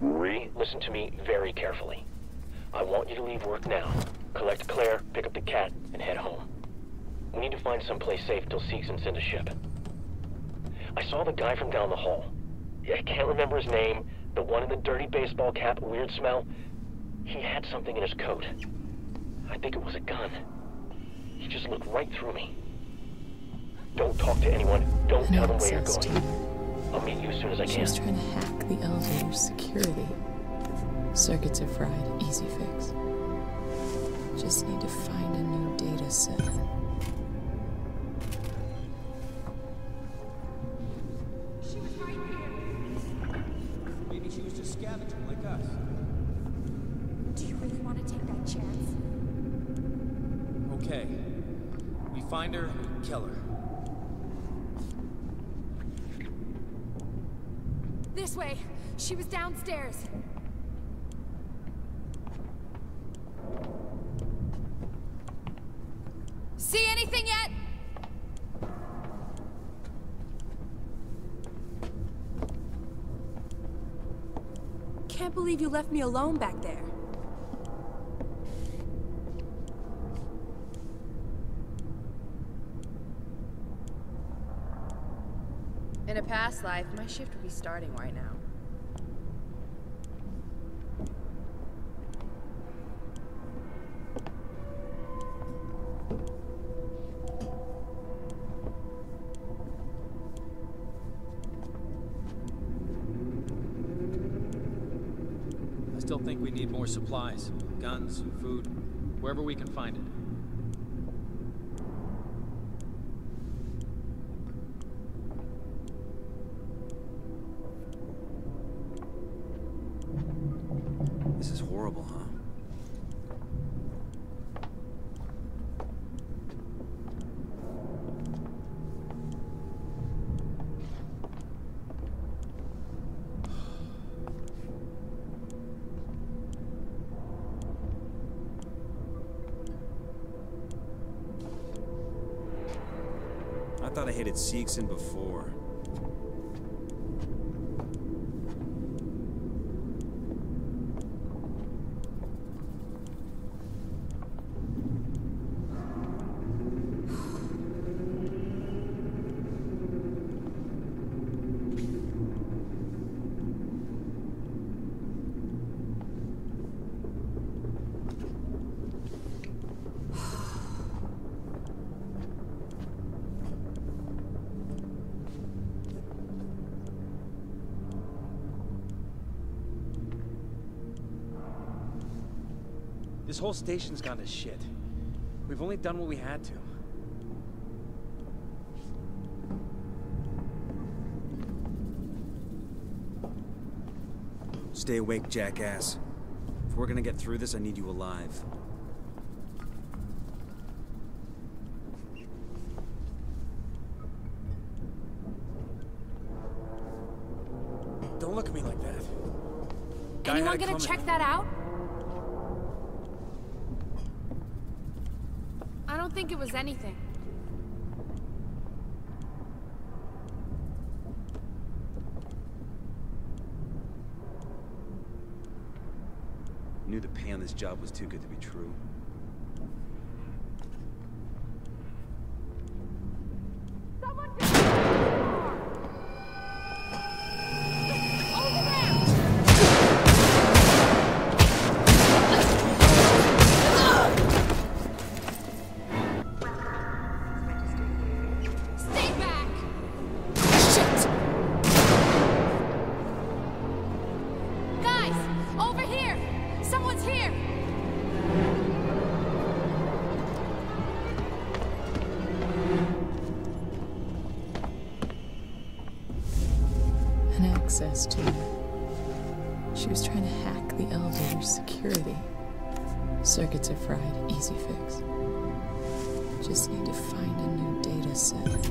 Marie, listen to me very carefully. I want you to leave work now. Collect Claire, pick up the cat, and head home. We need to find someplace safe till Seegson sends a ship. I saw the guy from down the hall. I can't remember his name. The one in the dirty baseball cap, weird smell. He had something in his coat. I think it was a gun. He just looked right through me. Don't talk to anyone. Don't tell them where you're going. I'll meet you as soon as I can. She was trying to hack the elevator's security. Circuits are fried. Easy fix. Just need to find a new data set. She was right here. Maybe she was just scavenging like us. Do you really want to take that chance? Okay. We find her, we kill her. This way. She was downstairs. See anything yet? Can't believe you left me alone back there. In a past life, my shift would be starting right now. I still think we need more supplies. Guns, food, wherever we can find it. This is horrible, huh? I thought I hated Seegson before. This whole station's gone to shit. We've only done what we had to. Stay awake, jackass. If we're gonna get through this, I need you alive. Don't look at me like that. Anyone gonna check that out? I don't think it was anything. Knew the pay on this job was too good to be true. Access to. She was trying to hack the elevator's security. Circuits are fried. Easy fix. Just need to find a new data set.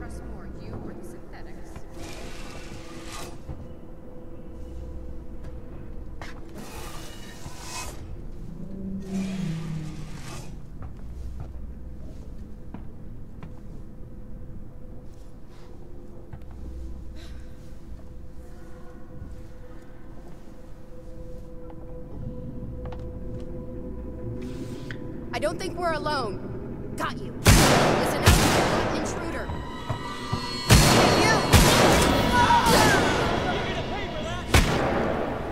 trust more, you or the synthetics? I don't think we're alone. Got you. Listen up, intruder. You! You're gonna pay for that!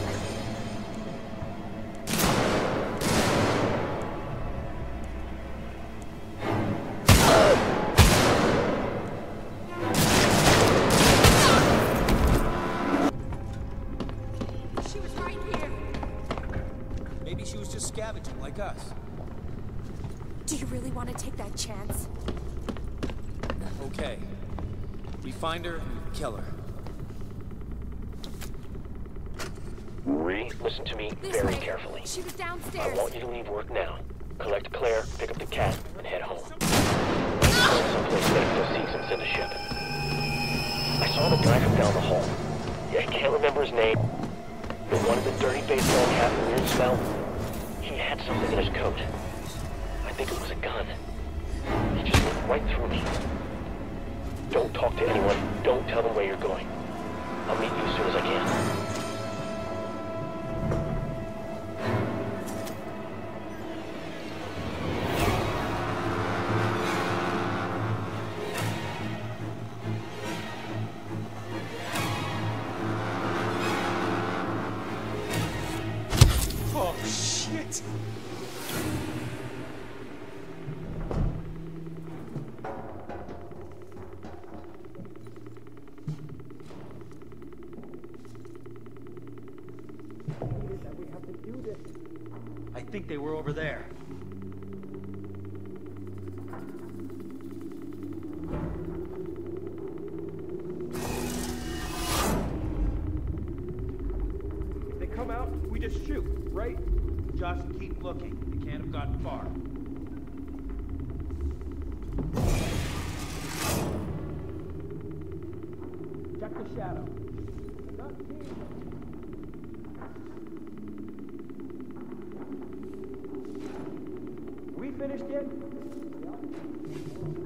She was right here. Maybe she was just scavenging like us. Do you really want to take that chance? Okay. We find her and we kill her. Listen to me This very way. carefully. She was I downstairs. want you to leave work now. Collect Claire, pick up the cat, and head home. Find someplace safe till Seeks and send a ship. I saw the guy from down the hall. Yeah, I can't remember his name. The one with the dirty baseball cap and weird smell. He had something in his coat. I think it was a gun. He just went right through me. Don't talk to anyone. Don't tell them where you're going. I'll meet you as soon as I can. Oh, shit! I think they were over there. If they come out, we just shoot, right? Just keep looking. They can't have gotten far. Check the shadow. Not seeing them. We finished yet? Yeah.